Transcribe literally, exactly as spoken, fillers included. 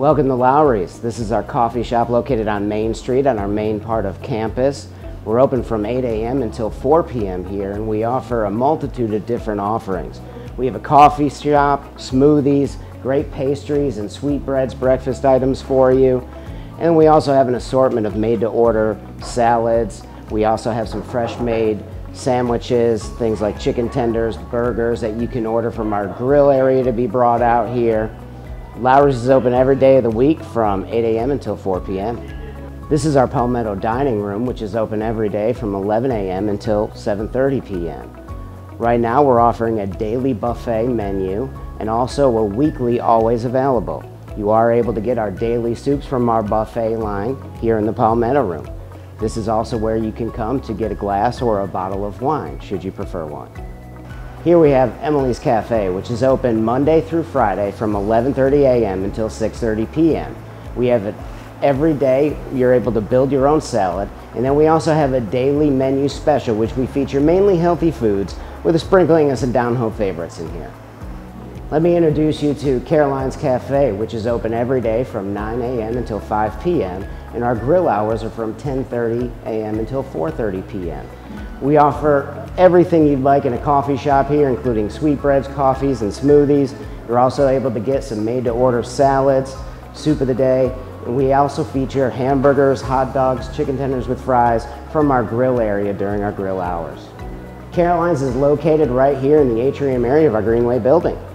Welcome to Lowry's. This is our coffee shop located on Main Street on our main part of campus. We're open from eight A M until four P M here, and we offer a multitude of different offerings. We have a coffee shop, smoothies, great pastries and sweetbreads, breakfast items for you. And we also have an assortment of made-to-order salads. We also have some fresh-made sandwiches, things like chicken tenders, burgers that you can order from our grill area to be brought out here. Lowry's is open every day of the week from eight A M until four P M This is our Palmetto Dining Room, which is open every day from eleven A M until seven thirty P M Right now we're offering a daily buffet menu and also a weekly always available. You are able to get our daily soups from our buffet line here in the Palmetto Room. This is also where you can come to get a glass or a bottle of wine, should you prefer one. Here we have Emily's Cafe, which is open Monday through Friday from eleven thirty A M until six thirty P M We have it every day. You're able to build your own salad. And then we also have a daily menu special, which we feature mainly healthy foods with a sprinkling of some down-home favorites in here. Let me introduce you to Caroline's Cafe, which is open every day from nine A M until five P M and our grill hours are from ten thirty A M until four thirty P M We offer everything you'd like in a coffee shop here, including sweetbreads, coffees, and smoothies. You're also able to get some made-to-order salads, soup of the day. And we also feature hamburgers, hot dogs, chicken tenders with fries from our grill area during our grill hours. Caroline's is located right here in the atrium area of our Greenway building.